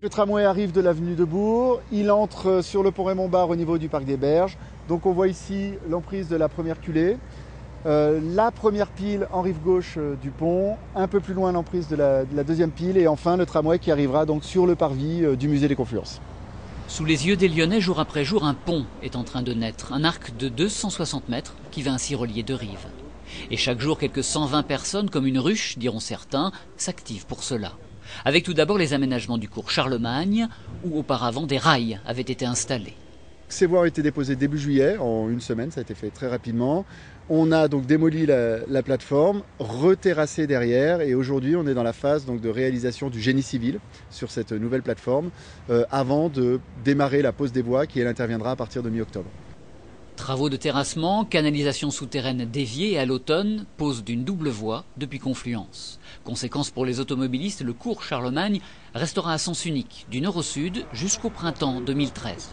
Le tramway arrive de l'avenue de Bourg, il entre sur le pont Raymond-Barre au niveau du parc des Berges. Donc on voit ici l'emprise de la première culée, la première pile en rive gauche du pont, un peu plus loin l'emprise de la deuxième pile et enfin le tramway qui arrivera donc sur le parvis du musée des Confluences. Sous les yeux des Lyonnais, jour après jour, un pont est en train de naître, un arc de 260 mètres qui va ainsi relier deux rives. Et chaque jour, quelques 120 personnes, comme une ruche, diront certains, s'activent pour cela. Avec tout d'abord les aménagements du cours Charlemagne, où auparavant des rails avaient été installés. Ces voies ont été déposées début juillet, en une semaine, ça a été fait très rapidement. On a donc démoli la plateforme, reterrassé derrière et aujourd'hui on est dans la phase donc, de réalisation du génie civil sur cette nouvelle plateforme avant de démarrer la pose des voies qui elle interviendra à partir de mi-octobre. Travaux de terrassement, canalisation souterraine déviée et à l'automne, pose d'une double voie depuis Confluence. Conséquence pour les automobilistes, le cours Charlemagne restera à sens unique du nord au sud jusqu'au printemps 2013.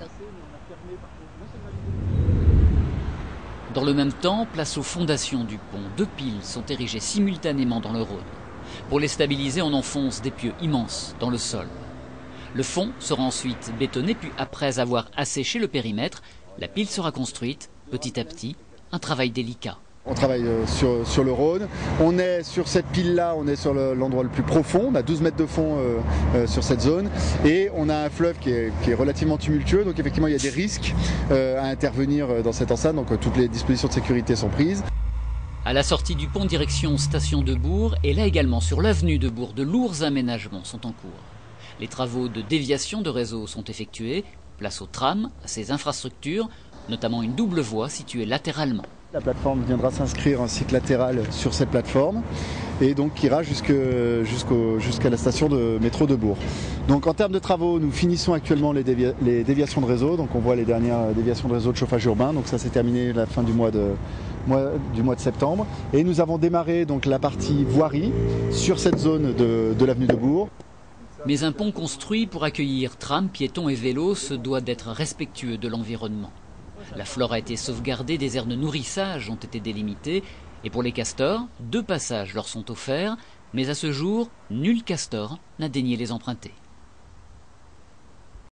Dans le même temps, place aux fondations du pont. Deux piles sont érigées simultanément dans le Rhône. Pour les stabiliser, on enfonce des pieux immenses dans le sol. Le fond sera ensuite bétonné, puis après avoir asséché le périmètre, la pile sera construite petit à petit, un travail délicat. On travaille sur le Rhône. On est sur cette pile-là, on est sur l'endroit le plus profond. On a 12 mètres de fond sur cette zone. Et on a un fleuve qui est relativement tumultueux. Donc effectivement, il y a des risques à intervenir dans cette enceinte. Donc toutes les dispositions de sécurité sont prises. À la sortie du pont, direction station de Bourg. Et là également, sur l'avenue de Bourg, de lourds aménagements sont en cours. Les travaux de déviation de réseau sont effectués. Place au tram, à ces infrastructures, notamment une double voie située latéralement. La plateforme viendra s'inscrire en cycle latéral sur cette plateforme et donc ira jusqu'à la station de métro de Bourg. Donc en termes de travaux, nous finissons actuellement les déviations de réseau. Donc on voit les dernières déviations de réseau de chauffage urbain. Donc ça s'est terminé à la fin du mois de septembre. Et nous avons démarré donc la partie voirie sur cette zone de l'avenue de Bourg. Mais un pont construit pour accueillir trams, piétons et vélos se doit d'être respectueux de l'environnement. La flore a été sauvegardée, des aires de nourrissage ont été délimitées et pour les castors, 2 passages leur sont offerts, mais à ce jour, nul castor n'a daigné les emprunter.